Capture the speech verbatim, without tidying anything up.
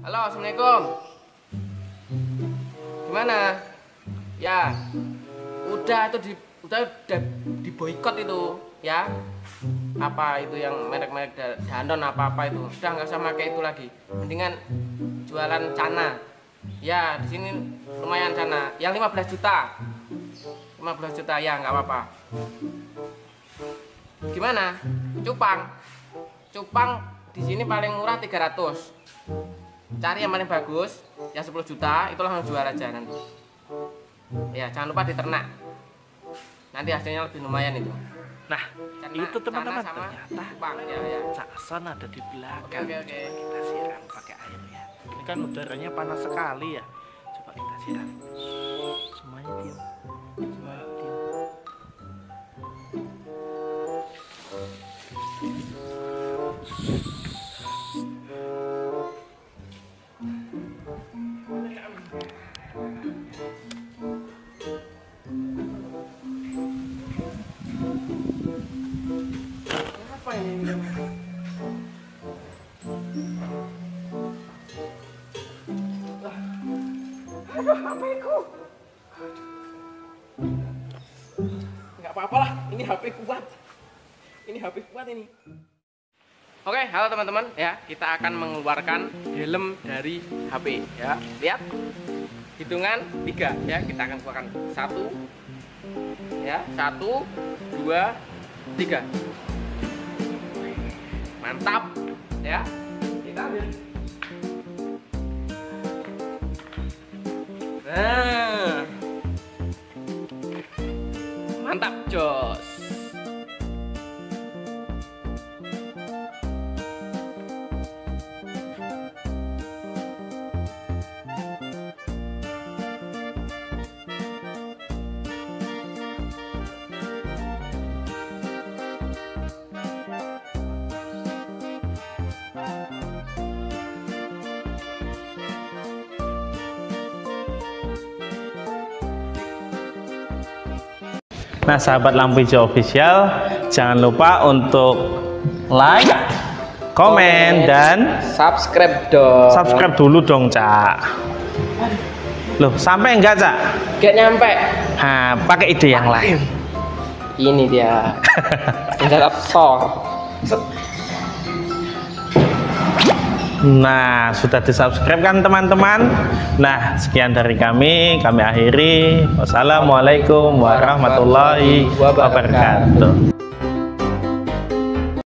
Halo, assalamualaikum. Gimana? Ya, udah itu di, udah udah diboikot itu, ya. Apa itu yang merek-merek Danone apa-apa itu, udah nggak usah pakai itu lagi. Mendingan jualan Cana. Ya, di sini lumayan Cana. Yang lima belas juta. lima belas juta ya, nggak apa-apa. Gimana? Cupang. Cupang di sini paling murah tiga ratus. Cari yang paling bagus, yang sepuluh juta, itu langsung jual aja nanti. Ya, jangan lupa diternak. Nanti hasilnya lebih lumayan itu. Nah, Cana, itu teman-teman Cana ternyata cupang, ya, ya. Cak Son ada di belakang. Oke, oke, oke. Coba kita siram pakai air ya. Ini kan udaranya panas sekali ya. Coba kita siram. Semuanya diam. Semuanya diam. Apa ini? Aduh, H P-ku. Nggak apa-apa lah, ini H P kuat. Ini H P kuat ini. Oke, halo teman-teman ya, kita akan mengeluarkan helm dari H P ya. Lihat, hitungan tiga ya, kita akan keluarkan satu, ya, satu, dua, tiga. Mantap ya, kita ambil. Nah, mantap jos. Nah, sahabat Lampu Hijau Official, jangan lupa untuk like, komen, dan Subscribe dong. subscribe dulu dong, Cak. Loh, sampai enggak, Cak? Gak nyampe. Nah, pakai ide yang lain. Ini dia. Tinggal store. Nah, sudah di-subscribe kan teman-teman? Nah, sekian dari kami. Kami akhiri. Wassalamualaikum warahmatullahi wabarakatuh.